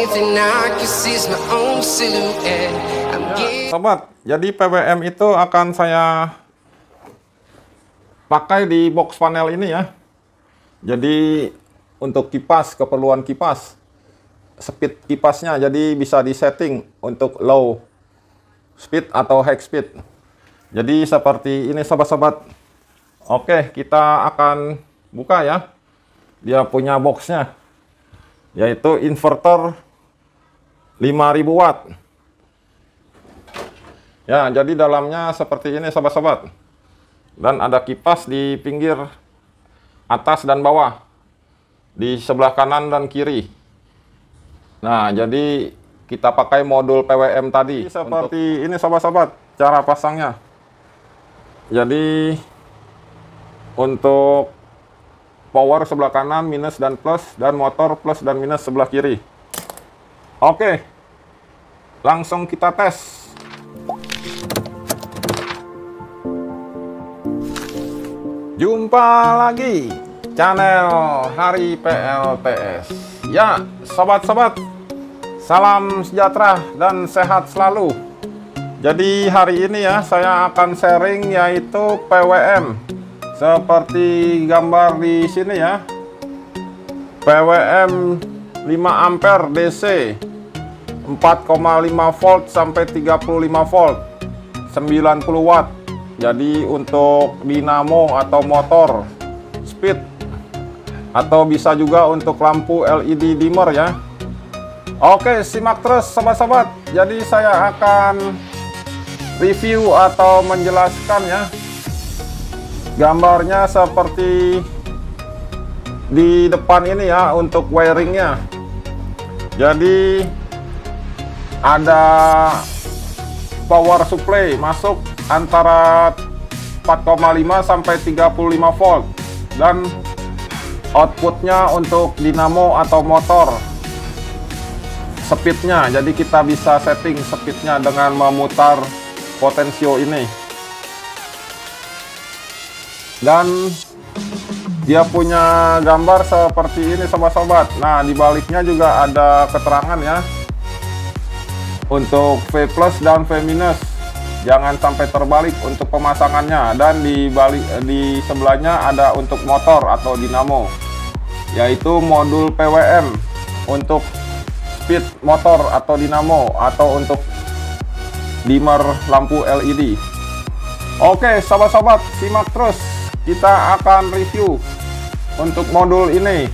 Sobat, jadi PWM itu akan saya pakai di box panel ini ya. Jadi untuk kipas, keperluan kipas, speed kipasnya jadi bisa disetting untuk low speed atau high speed. Jadi seperti ini sobat-sobat. Oke, kita akan buka ya. Dia punya boxnya, yaitu inverter 5000 watt. Ya, jadi dalamnya seperti ini sobat-sobat. Dan ada kipas di pinggir atas dan bawah, di sebelah kanan dan kiri. Nah, jadi kita pakai modul PWM tadi. Seperti ini sobat-sobat cara pasangnya. Jadi untuk power sebelah kanan minus dan plus, dan motor plus dan minus sebelah kiri. Oke, langsung kita tes. Jumpa lagi channel Hari PLTS. Ya, sobat-sobat, salam sejahtera dan sehat selalu. Jadi hari ini ya saya akan sharing yaitu PWM. Seperti gambar di sini ya. PWM 5 ampere DC 4,5 volt sampai 35 volt 90 watt. Jadi untuk dinamo atau motor speed, atau bisa juga untuk lampu LED dimmer ya. Oke, simak terus sobat-sobat. Jadi saya akan review atau menjelaskan ya. Gambarnya seperti di depan ini ya untuk wiringnya. Jadi ada power supply masuk antara 4,5 sampai 35 volt, dan outputnya untuk dinamo atau motor speednya. Jadi kita bisa setting speednya dengan memutar potensio ini. Dan dia punya gambar seperti ini sobat-sobat. Nah, di baliknya juga ada keterangan ya untuk V plus dan V minus. Jangan sampai terbalik untuk pemasangannya. Dan di sebelahnya ada untuk motor atau dinamo, yaitu modul PWM untuk speed motor atau dinamo, atau untuk dimmer lampu LED. Oke sobat-sobat, simak terus. Kita akan review untuk modul ini.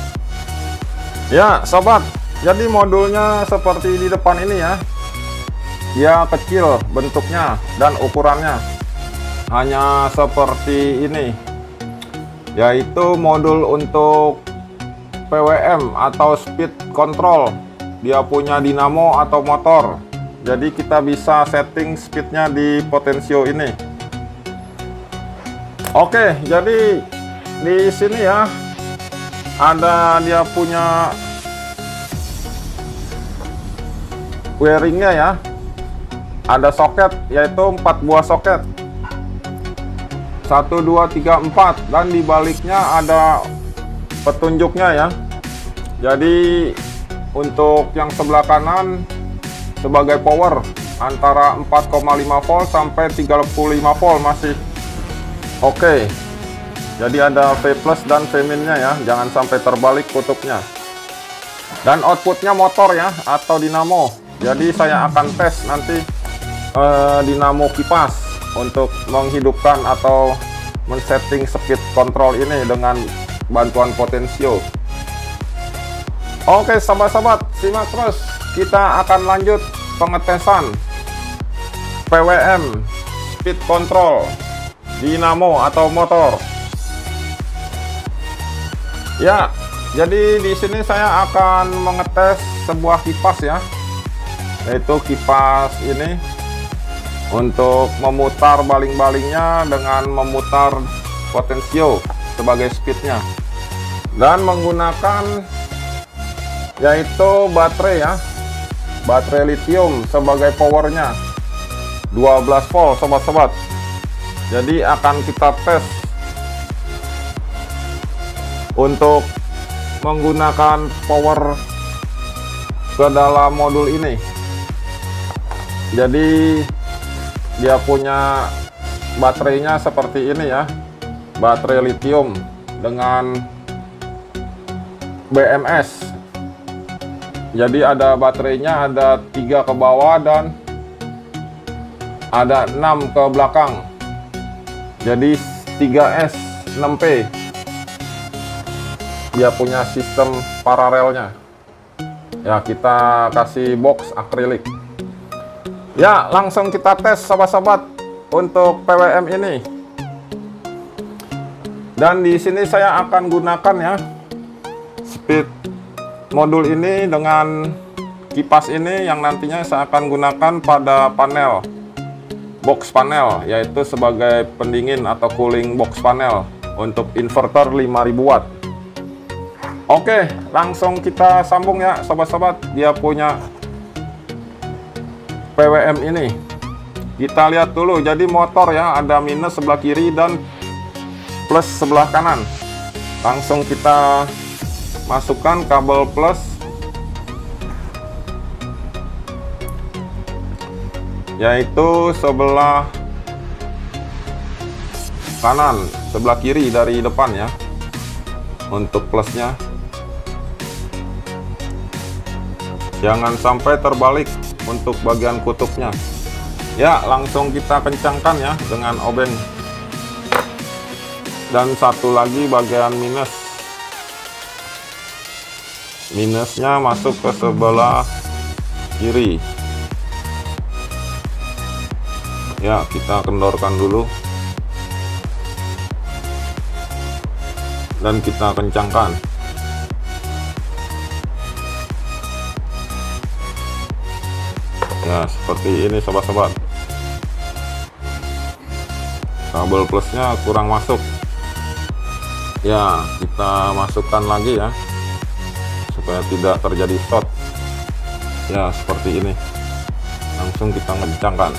Ya sobat, jadi modulnya seperti di depan ini ya. Dia kecil bentuknya dan ukurannya, hanya seperti ini, yaitu modul untuk PWM atau speed control. Dia punya dinamo atau motor, jadi kita bisa setting speednya di potensio ini. Oke, jadi di sini ya ada dia punya wiringnya ya. Ada soket, yaitu 4 buah soket, 1, 2, 3, 4, dan di baliknya ada petunjuknya ya. Jadi untuk yang sebelah kanan sebagai power antara 4,5 volt sampai 35 volt masih oke. Jadi ada V plus dan V minnya ya, jangan sampai terbalik kutubnya. Dan outputnya motor ya atau dinamo. Jadi saya akan tes nanti dinamo kipas untuk menghidupkan atau men-setting speed control ini dengan bantuan potensio. Oke sobat-sobat, simak terus. Kita akan lanjut pengetesan PWM speed control dinamo atau motor. Ya, jadi di sini saya akan mengetes sebuah kipas ya, yaitu kipas ini untuk memutar baling-balingnya dengan memutar potensio sebagai speednya, dan menggunakan yaitu baterai ya, baterai lithium sebagai powernya 12 volt sobat-sobat. Jadi akan kita tes untuk menggunakan power ke dalam modul ini. Jadi dia punya baterainya seperti ini ya, baterai lithium dengan BMS. Jadi ada baterainya, ada 3 ke bawah dan ada 6 ke belakang. Jadi 3S 6P. Dia punya sistem paralelnya. Ya, kita kasih box akrilik. Ya, langsung kita tes sobat-sobat untuk PWM ini. Dan di sini saya akan gunakan ya speed modul ini dengan kipas ini yang nantinya saya akan gunakan pada panel box panel, yaitu sebagai pendingin atau cooling box panel untuk inverter 5000 watt. Oke, langsung kita sambung ya sobat-sobat. Dia punya PWM ini. Kita lihat dulu. Jadi motor ya, ada minus sebelah kiri dan plus sebelah kanan. Langsung kita masukkan kabel plus. Yaitu sebelah kanan, sebelah kiri dari depan ya. Untuk plusnya. Jangan sampai terbalik untuk bagian kutubnya. Ya, langsung kita kencangkan ya dengan obeng. Dan satu lagi bagian minus. Minusnya masuk ke sebelah kiri. Ya, kita kendorkan dulu. Dan kita kencangkan. Ya, seperti ini sobat-sobat. Kabel plusnya kurang masuk. Ya, kita masukkan lagi ya, supaya tidak terjadi short. Ya, seperti ini. Langsung kita kencangkan.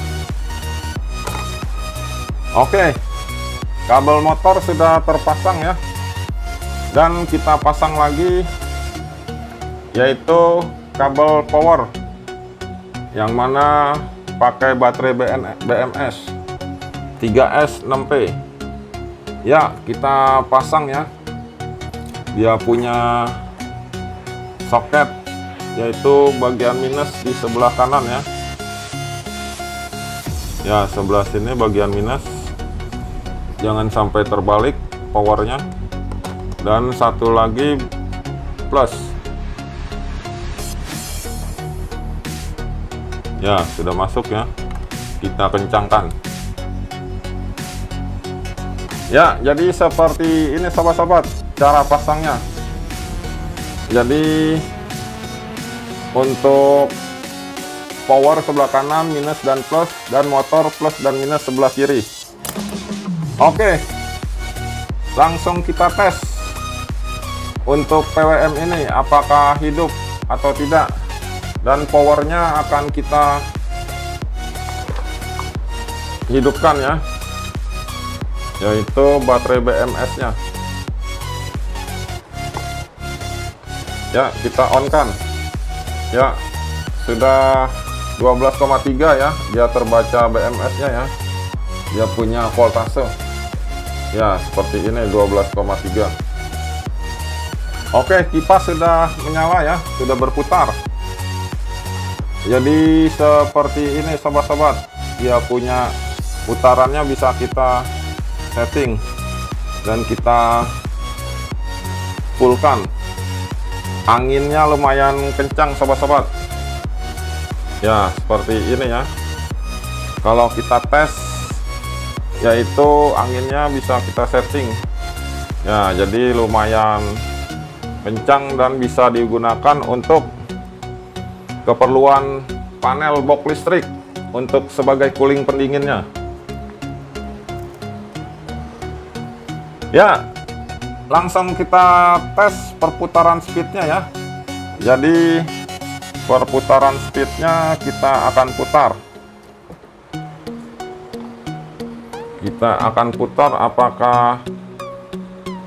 Oke, kabel motor sudah terpasang ya. Dan kita pasang lagi, yaitu kabel power, yang mana pakai baterai BMS 3S 6P. Ya, kita pasang ya. Dia punya soket, yaitu bagian minus di sebelah kanan ya. Ya, sebelah sini bagian minus. Jangan sampai terbalik powernya. Dan satu lagi plus. Ya, sudah masuk ya. Kita kencangkan. Ya, jadi seperti ini sobat-sobat cara pasangnya. Jadi untuk power sebelah kanan minus dan plus, dan motor plus dan minus sebelah kiri. Oke, langsung kita tes untuk PWM ini apakah hidup atau tidak. Dan powernya akan kita hidupkan ya, yaitu baterai BMS nya. Ya, kita on kan. Ya, sudah 12,3 ya, dia terbaca BMS nya ya. Dia punya voltase. Ya, seperti ini 12,3. Oke, kipas sudah menyala ya, sudah berputar. Jadi seperti ini sobat-sobat, dia punya putarannya bisa kita setting dan kita fullkan. Anginnya lumayan kencang sobat-sobat. Ya, seperti ini ya. Kalau kita tes, yaitu anginnya bisa kita setting. Ya, jadi lumayan kencang dan bisa digunakan untuk keperluan panel box listrik untuk sebagai cooling pendinginnya. Ya, langsung kita tes perputaran speednya ya. Jadi perputaran speednya kita akan putar. Kita akan putar apakah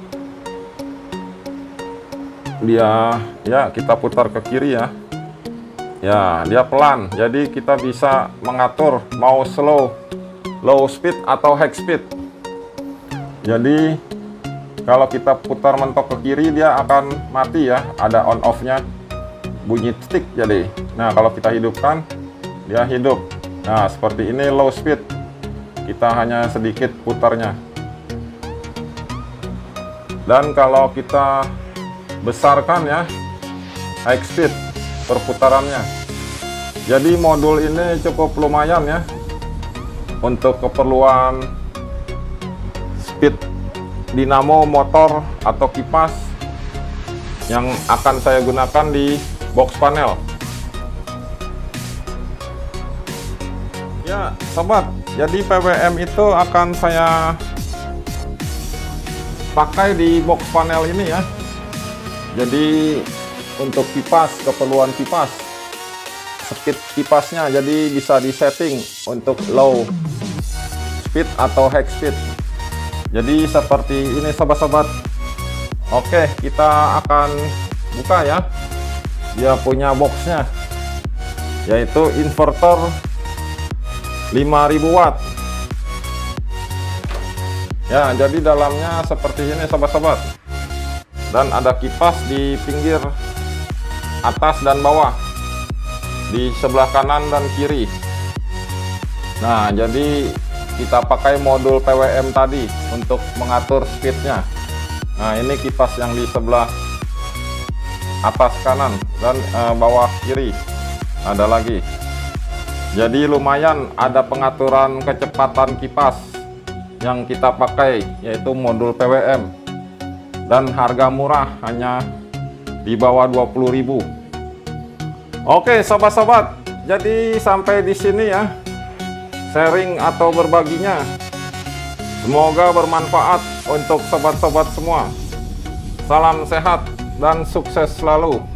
dia, ya kita putar ke kiri ya. Ya, dia pelan. Jadi kita bisa mengatur mau slow, low speed atau high speed. Jadi kalau kita putar mentok ke kiri dia akan mati ya, ada on off-nya, bunyi stick. Jadi nah kalau kita hidupkan dia hidup. Nah seperti ini low speed, kita hanya sedikit putarnya. Dan kalau kita besarkan ya, high speed perputarannya. Jadi modul ini cukup lumayan ya untuk keperluan speed dinamo motor atau kipas yang akan saya gunakan di box panel. Ya sobat, jadi PWM itu akan saya pakai di box panel ini ya. Jadi untuk kipas, keperluan kipas, speed kipasnya jadi bisa disetting untuk low speed atau high speed. Jadi seperti ini sobat-sobat. Oke, kita akan buka ya. Dia punya boxnya, yaitu inverter 5000 watt. Ya, jadi dalamnya seperti ini sobat-sobat. Dan ada kipas di pinggir atas dan bawah, di sebelah kanan dan kiri. Nah, jadi kita pakai modul PWM tadi untuk mengatur speednya. Nah, ini kipas yang di sebelah atas kanan dan bawah kiri ada lagi. Jadi lumayan ada pengaturan kecepatan kipas yang kita pakai, yaitu modul PWM, dan harga murah, hanya di bawah 20.000. Oke sobat-sobat, jadi sampai di sini ya sharing atau berbaginya. Semoga bermanfaat untuk sobat-sobat semua. Salam sehat dan sukses selalu.